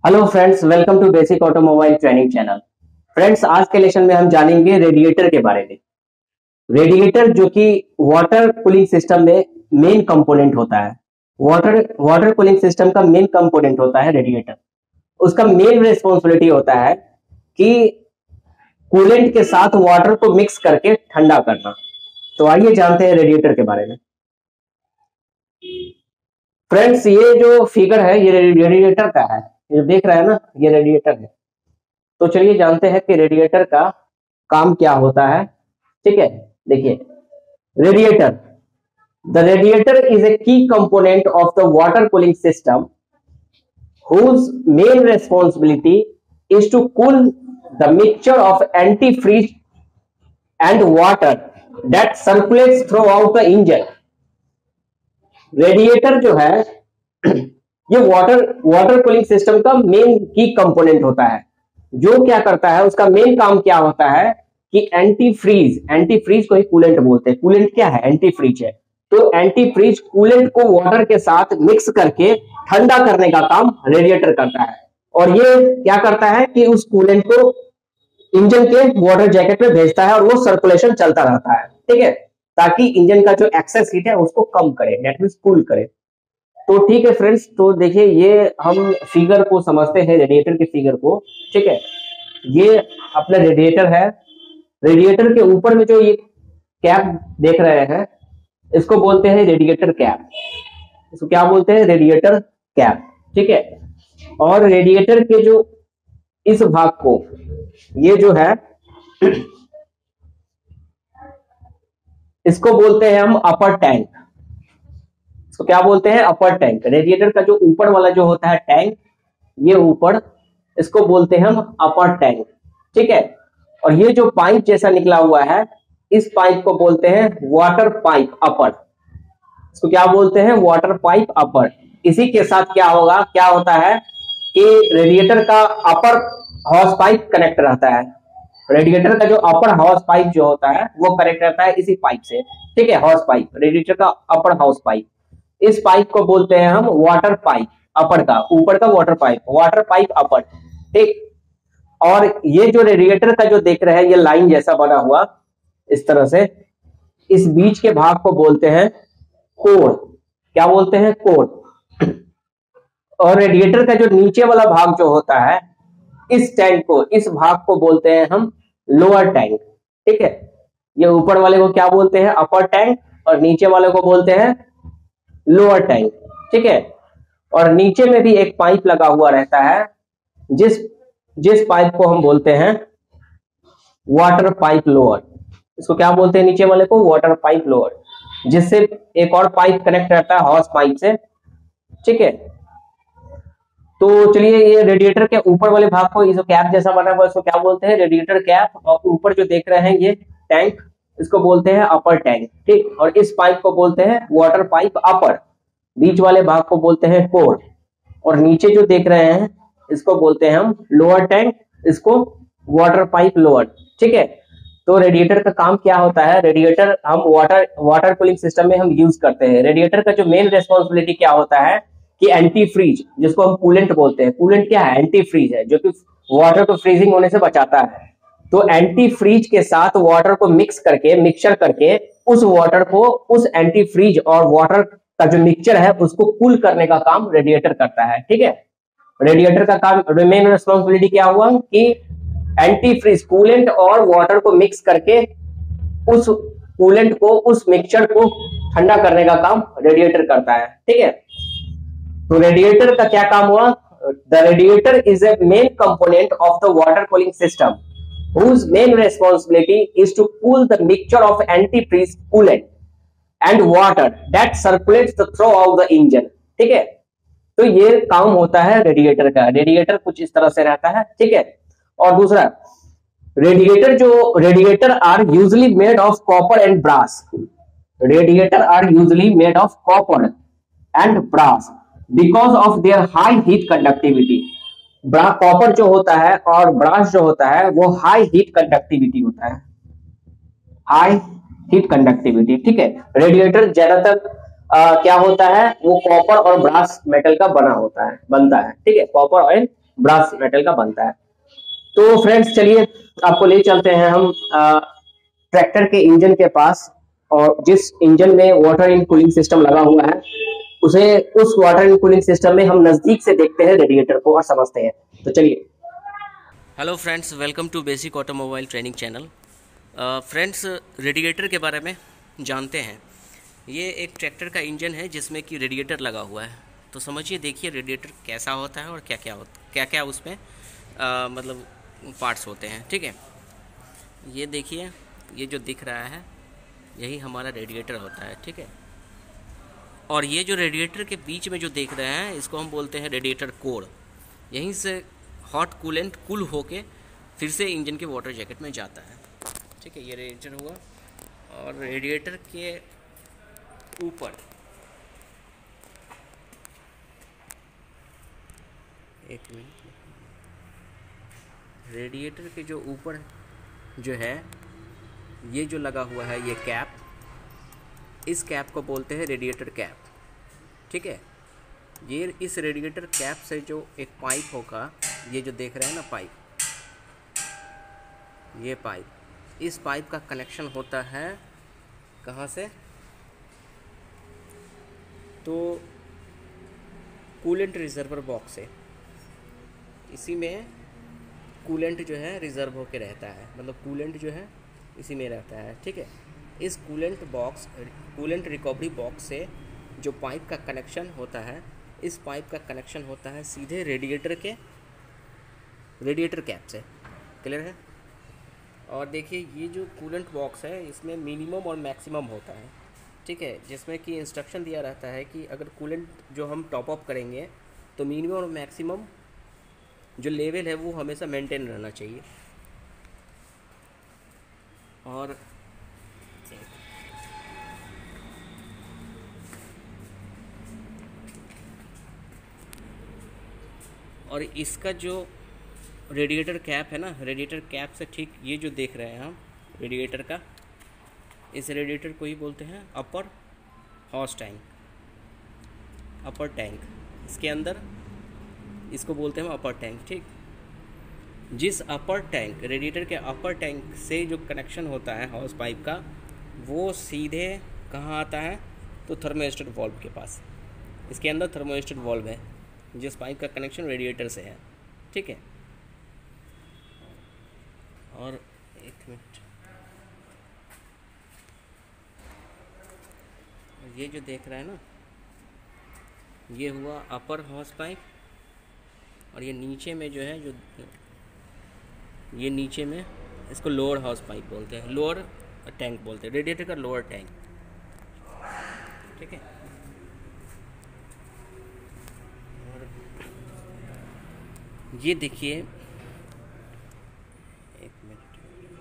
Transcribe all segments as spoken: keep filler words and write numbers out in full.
Hello friends, welcome to basic automobile training channel. Friends, आज के lesson में हम जानेंगे रेडिएटर के बारे में। रेडिएटर जो कि वाटर कूलिंग सिस्टम में मेन कंपोनेंट होता है। वाटर वाटर कूलिंग सिस्टम का मेन कंपोनेंट होता है रेडिएटर। उसका मेन रिस्पॉन्सिबिलिटी होता है कि कूलेंट के साथ वाटर को मिक्स करके ठंडा करना। तो आइए जानते हैं रेडिएटर के बारे में। फ्रेंड्स, ये जो फिगर है ये रेडिएटर का है, ये देख रहे हैं ना, ये रेडिएटर है। तो चलिए जानते हैं कि रेडिएटर का काम क्या होता है। ठीक है, देखिए radiator, the radiator is a key component of the water cooling system whose main responsibility is to cool the mixture of antifreeze and water that circulates throughout the engine। Radiator जो है ये वाटर वाटर कूलिंग सिस्टम का main key component होता है। जो क्या करता है, उसका मेन काम क्या होता है कि एंटी फ्रीज, एंटी फ्रीज को ही कूलेंट बोलते हैं। कूलेंट क्या है? एंटी फ्रीज है। तो एंटी फ्रीज कूलेंट को वाटर के साथ मिक्स करके ठंडा करने का काम रेडिएटर करता है। और ये क्या करता है कि उस कूलेंट को इंजन के वाटर जैकेट में भेजता है और वो सर्कुलेशन चलता रहता है। ठीक है, ताकि इंजन का जो एक्सेस हीट है उसको कम करे, दैट मींस कूल करे। तो ठीक है फ्रेंड्स, तो देखिए ये हम फिगर को समझते हैं, रेडिएटर के फिगर को। ठीक है, ये अपना रेडिएटर है। रेडिएटर के ऊपर में जो ये कैप देख रहे हैं इसको बोलते हैं रेडिएटर कैप। इसको क्या बोलते हैं? Radiator cap. ठीक है, और रेडिएटर के जो इस भाग को, ये जो है इसको बोलते हैं हम अपर टैंक। इसको क्या बोलते हैं? अपर टैंक। रेडिएटर का जो ऊपर वाला जो होता है टैंक, ये ऊपर, इसको बोलते हैं हम अपर टैंक। ठीक है, और ये जो पाइप जैसा निकला हुआ है इस पाइप को बोलते हैं वाटर पाइप अपर। इसको क्या बोलते हैं? Water pipe upper. इसी के साथ क्या होगा, क्या होता है कि रेडिएटर का अपर हॉर्स पाइप कनेक्ट रहता है। रेडिएटर का जो अपर हॉर्स पाइप जो होता है वो कनेक्ट रहता है इसी पाइप से। ठीक है, हॉर्स पाइप, रेडिएटर का अपर हॉर्स पाइप। इस पाइप को बोलते हैं हम वाटर पाइप अपर का, ऊपर का water pipe, water pipe upper. ठीक, और ये जो रेडिएटर का जो देख रहे हैं ये लाइन जैसा बना हुआ इस तरह से, इस बीच के भाग को बोलते हैं कोर। क्या बोलते हैं? कोर। और रेडिएटर का जो नीचे वाला भाग जो होता है इस टैंक को, इस भाग को बोलते हैं हम लोअर टैंक। ठीक है, ये ऊपर वाले को क्या बोलते हैं? अपर टैंक, और नीचे वाले को बोलते हैं लोअर टैंक। ठीक है, और नीचे में भी एक पाइप लगा हुआ रहता है जिस जिस पाइप को हम बोलते हैं वाटर पाइप लोअर। इसको क्या बोलते हैं? नीचे वाले को वाटर पाइप लोअर, जिससे एक और पाइप कनेक्ट रहता है हॉर्स पाइप से। ठीक है, तो चलिए ये रेडिएटर के ऊपर वाले भाग को, ये जो कैप जैसा बना हुआ है इसको क्या बोलते हैं? Radiator cap. और ऊपर जो देख रहे हैं ये टैंक, इसको बोलते हैं अपर टैंक। ठीक, और इस पाइप को बोलते हैं वाटर पाइप अपर। बीच वाले भाग को बोलते हैं कोर, और नीचे जो देख रहे हैं इसको बोलते हैं हम लोअर टैंक, इसको वाटर पाइप लोअर। ठीक है, तो रेडिएटर का काम क्या होता है? रेडिएटर हम वाटर वाटर कूलिंग सिस्टम में हम यूज करते हैं। रेडिएटर का जो मेन रेस्पॉन्सिबिलिटी क्या होता है कि एंटी फ्रीज, जिसको हम कूलेंट बोलते हैं। कूलेंट क्या है? एंटी फ्रीज है, जो कि वाटर को फ्रीजिंग होने से बचाता है। तो एंटी फ्रीज के साथ वाटर को मिक्स करके, मिक्सचर करके उस वाटर को, उस एंटी फ्रीज और वाटर का जो मिक्सचर है उसको कूल करने का काम रेडिएटर करता है। ठीक है, रेडिएटर का काम, मेन रिस्पॉन्सिबिलिटी क्या हुआ कि एंटी फ्रीज, कूलेंट और वाटर को मिक्स करके उस कूलेंट को, उस मिक्सचर को ठंडा करने का काम रेडिएटर करता है। ठीक है, तो रेडिएटर का क्या काम हुआ? The radiator is a main component of the water cooling system whose main responsibility is to cool the mixture of antifreeze coolant and water that circulates throughout the engine। ठीक है, तो ये काम होता है रेडिएटर का। रेडिएटर कुछ इस तरह से रहता है। ठीक है, और दूसरा, रेडिएटर जो radiator are usually made of copper and brass. Radiator are usually made of copper and brass because of their high heat conductivity. Copper जो होता है और ब्रास जो होता है वो हाई हीट कंडक्टिविटी होता है, हाई हीट कंडक्टिविटी। ठीक है, रेडिएटर ज्यादातर आ, क्या होता है वो कॉपर और ब्रास मेटल का बना होता है बनता है। ठीक है, कॉपर एंड ब्रास मेटल का बनता है। तो फ्रेंड्स चलिए आपको ले चलते हैं हम ट्रैक्टर के इंजन के पास, और जिस इंजन में वाटर इन कूलिंग सिस्टम लगा हुआ है उसे उस वाटर इन कूलिंग सिस्टम में हम नजदीक से देखते हैं रेडिएटर को और समझते हैं। तो चलिए। Hello friends, welcome to basic automobile training channel. Friends, radiator के बारे में जानते हैं। ये एक ट्रैक्टर का इंजन है जिसमें कि रेडिएटर लगा हुआ है। तो समझिए, देखिए रेडिएटर कैसा होता है और क्या क्या होता क्या क्या उसमें आ, मतलब पार्ट्स होते हैं। ठीक है, ये देखिए, ये जो दिख रहा है यही हमारा रेडिएटर होता है। ठीक है, और ये जो रेडिएटर के बीच में जो देख रहे हैं इसको हम बोलते हैं रेडिएटर कोर। यहीं से हॉट कूलेंट कूल होके फिर से इंजन के वाटर जैकेट में जाता है। ठीक है, ये रेडिएटर हुआ, और रेडिएटर के ऊपर एक मिनट, रेडिएटर के जो ऊपर जो है ये जो लगा हुआ है ये कैप, इस कैप को बोलते हैं रेडिएटर कैप। ठीक है, ये इस रेडिएटर कैप से जो एक पाइप होगा, ये जो देख रहे हैं ना पाइप, ये पाइप, इस पाइप का कनेक्शन होता है कहाँ से, तो कूलेंट रिजर्वर बॉक्स से। इसी में कूलेंट जो है रिजर्व होके रहता है, मतलब कूलेंट जो है इसी में रहता है। ठीक है, इस coolant box coolant recovery box से जो पाइप का कनेक्शन होता है, इस पाइप का कनेक्शन होता है सीधे रेडिएटर के रेडिएटर कैप से। क्लियर है? और देखिए, ये जो कूलेंट बॉक्स है इसमें मिनिमम और मैक्सिमम होता है। ठीक है, जिसमें कि इंस्ट्रक्शन दिया रहता है कि अगर कूलेंट जो हम टॉप अप करेंगे तो मिनिमम और मैक्सिमम जो लेवल है वो हमेशा मेंटेन रहना चाहिए। और और इसका जो रेडिएटर कैप है ना, रेडिएटर कैप से ठीक ये जो देख रहे हैं हम रेडिएटर का, इस रेडिएटर को ही बोलते हैं upper hose tank, upper tank. इसके अंदर इसको बोलते हैं अपर टैंक। ठीक, जिस अपर टैंक रेडिएटर के अपर टैंक से जो कनेक्शन होता है हॉस पाइप का, वो सीधे कहाँ आता है, तो थर्मोस्टेट वाल्व के पास। इसके अंदर थर्मोस्टेट वाल्व है जिस पाइप का कनेक्शन रेडिएटर से है। ठीक है, और एक मिनट, ये जो देख रहा है ना, ये हुआ अपर हॉस पाइप, और ये नीचे में जो है, जो ये नीचे में इसको लोअर हाउस पाइप बोलते हैं, लोअर टैंक बोलते हैं, रेडिएटर का लोअर टैंक। ठीक है, और ये देखिए, एक मिनट,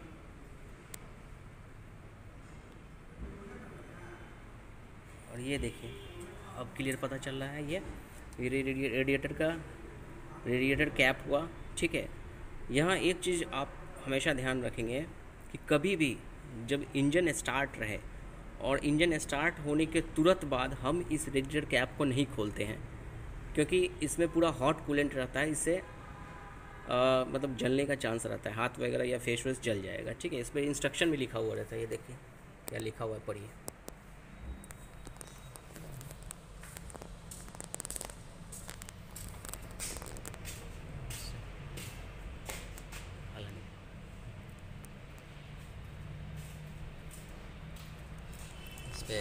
और ये देखिए अब क्लियर पता चल रहा है। ये ये रेडिएटर का रेडिएटर कैप हुआ। ठीक है, यहाँ एक चीज़ आप हमेशा ध्यान रखेंगे कि कभी भी जब इंजन स्टार्ट रहे और इंजन स्टार्ट होने के तुरंत बाद हम इस रेडिएटर कैप को नहीं खोलते हैं, क्योंकि इसमें पूरा हॉट कूलेंट रहता है। इससे आ, मतलब जलने का चांस रहता है, हाथ वगैरह या फेस वेस जल जाएगा। ठीक है, इस पर इंस्ट्रक्शन भी लिखा हुआ रहता है। ये देखिए क्या लिखा हुआ है, पढ़िए। पे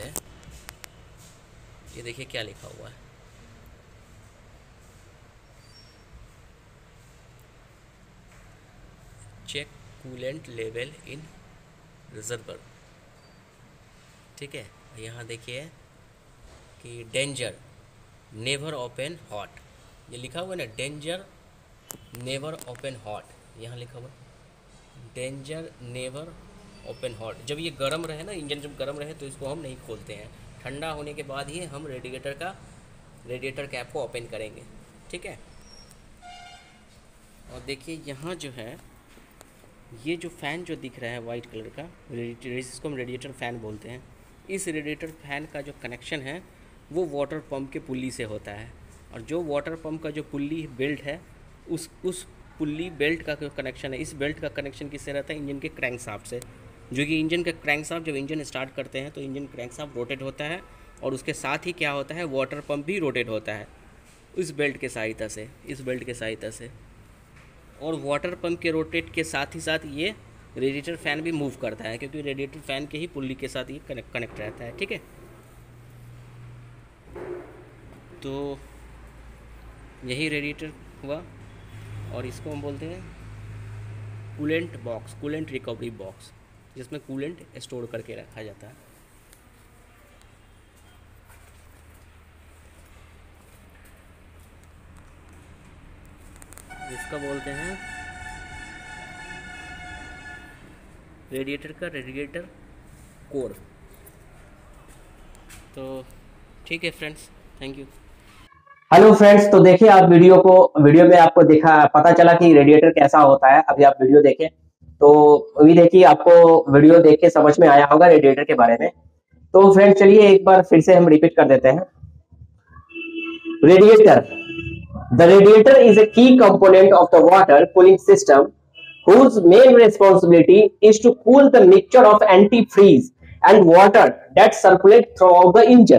ये देखिए क्या लिखा हुआ है, check coolant level in reservoir. ठीक है, यहाँ देखिए कि डेंजर नेवर ओपन हॉट, ये लिखा हुआ है ना, डेंजर नेवर ओपन हॉट, यहाँ लिखा हुआ है डेंजर नेवर ओपन हॉट। जब ये गर्म रहे ना, इंजन जब गर्म रहे तो इसको हम नहीं खोलते हैं, ठंडा होने के बाद ही हम रेडिएटर का रेडिएटर कैप को ओपन करेंगे। ठीक है, और देखिए यहाँ जो है, ये जो फ़ैन जो दिख रहा है वाइट कलर का, जिसको हम रेडिएटर फ़ैन बोलते हैं, इस रेडिएटर फ़ैन का जो कनेक्शन है वो वाटर पंप के पुल्ली से होता है। और जो वाटर पंप का जो पुल्ली बेल्ट है उस उस पुल्ली बेल्ट का जो कनेक्शन है, इस बेल्ट का कनेक्शन किससे रहता है? इंजन के क्रैंकशाफ्ट से। जो कि इंजन का क्रैंकशाफ्ट, जब इंजन स्टार्ट करते हैं तो इंजन क्रैंकशाफ्ट रोटेट होता है, और उसके साथ ही क्या होता है, वाटर पंप भी रोटेट होता है इस बेल्ट के सहायता से, इस बेल्ट के सहायता से। और वाटर पंप के रोटेट के साथ ही साथ ये रेडिएटर फ़ैन भी मूव करता है, क्योंकि रेडिएटर फ़ैन के ही पुल्ली के साथ ये कनेक्ट कनेक्ट रहता है। ठीक है, तो यही रेडिएटर हुआ, और इसको हम बोलते हैं coolant box, coolant recovery box, जिसमें कूलेंट स्टोर करके रखा जाता है। जिसका बोलते हैं रेडिएटर का रेडिएटर कोर। तो ठीक है friends, thank you. Hello friends, तो देखिए आप वीडियो को वीडियो में आपको देखा पता चला कि रेडिएटर कैसा होता है। अभी आप वीडियो देखें तो अभी देखिए आपको वीडियो देख के समझ में आया होगा रेडिएटर के बारे में। तो फ्रेंड्स चलिए एक बार फिर से हम रिपीट कर देते हैं। Radiator, the radiator is a key component of the water cooling system whose main responsibility is to cool the mixture of antifreeze and water that circulate throughout the engine.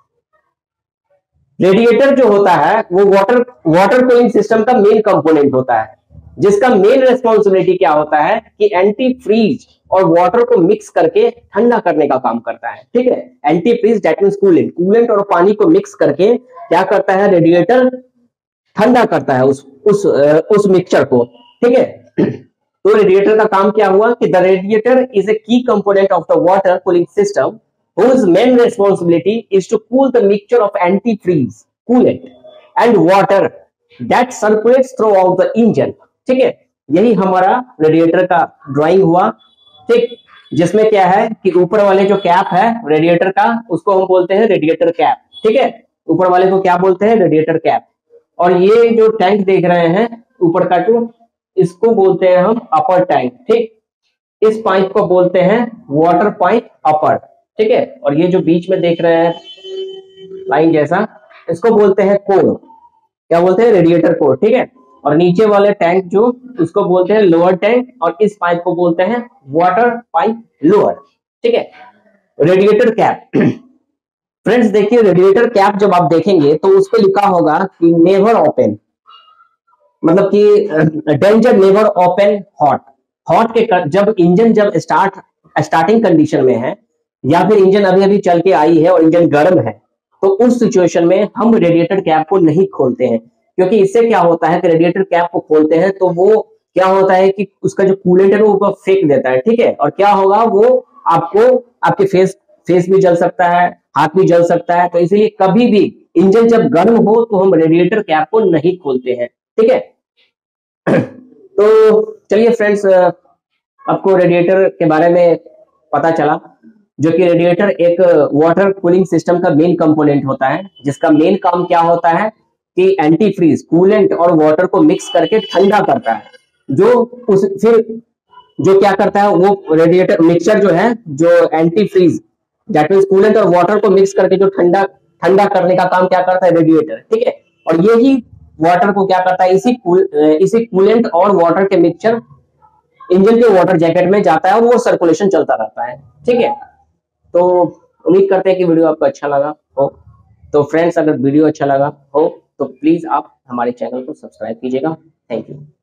Radiator जो होता है वो water water cooling system का main component होता है, जिसका main responsibility क्या होता है कि एंटी फ्रीज और वाटर को मिक्स करके ठंडा करने का काम करता है। ठीक है, antifreeze that means coolant, coolant और पानी को मिक्स करके क्या करता है, रेडिएटर ठंडा करता है उस उस उस मिक्सचर को। ठीक है, तो रेडिएटर का काम क्या हुआ कि the radiator is a key component of the water cooling system whose main responsibility is to cool the mixture of antifreeze, coolant and water that circulates throughout the engine. ठीक है, यही हमारा रेडिएटर का ड्राइंग हुआ। ठीक, जिसमें क्या है कि ऊपर वाले जो कैप है रेडिएटर का, उसको हम बोलते हैं रेडिएटर कैप। ठीक है, ऊपर वाले को क्या बोलते हैं, रेडिएटर कैप। और ये जो टैंक देख रहे हैं ऊपर का, जो इसको बोलते हैं हम अपर टैंक। ठीक, इस पाइप को बोलते हैं वाटर पाइप अपर। ठीक है, और ये जो बीच में देख रहे हैं लाइन जैसा, इसको बोलते हैं कोर। क्या बोलते हैं, रेडिएटर कोर। ठीक है, और नीचे वाले टैंक जो, उसको बोलते हैं लोअर टैंक, और इस पाइप को बोलते हैं वाटर पाइप लोअर। ठीक है, रेडिएटर कैप। फ्रेंड्स देखिए, रेडिएटर कैप जब आप देखेंगे तो उस पर लिखा होगा कि नेवर ओपन, मतलब कि danger never open hot. Hot के जब इंजन जब स्टार्ट स्टार्टिंग कंडीशन में है, या फिर इंजन अभी अभी चल के आई है और इंजन गर्म है, तो उस सिचुएशन में हम रेडिएटर कैप को नहीं खोलते हैं, क्योंकि इससे क्या होता है कि रेडिएटर कैप को खोलते हैं तो वो क्या होता है कि उसका जो कूलेंट है वो ऊपर फेंक देता है। ठीक है, और क्या होगा, वो आपको आपके फेस फेस भी जल सकता है, हाथ भी जल सकता है। तो इसलिए कभी भी इंजन जब गर्म हो तो हम रेडिएटर कैप को नहीं खोलते हैं। ठीक है, तो चलिए फ्रेंड्स, आपको रेडिएटर के बारे में पता चला, जो कि रेडिएटर एक वाटर कूलिंग सिस्टम का मेन कंपोनेंट होता है, जिसका मेन काम क्या होता है कि एंटी फ्रीज, कूलेंट और वाटर को मिक्स करके ठंडा करता है। जो उस फिर जो क्या करता है, वो रेडिएटर मिक्सचर जो है, जो antifreeze that means coolant और वाटर को मिक्स करके जो ठंडा ठंडा करने का काम क्या करता है, रेडिएटर। ठीक है, और यही वाटर को क्या करता है, इसी कूल इसी कूलेंट और वाटर के मिक्सचर इंजन के वाटर जैकेट में जाता है और वो सर्कुलेशन चलता रहता है। ठीक है, तो उम्मीद करते हैं कि वीडियो आपको अच्छा लगा हो। तो फ्रेंड्स, अगर वीडियो अच्छा लगा हो तो प्लीज आप हमारे चैनल को सब्सक्राइब कीजिएगा। Thank you.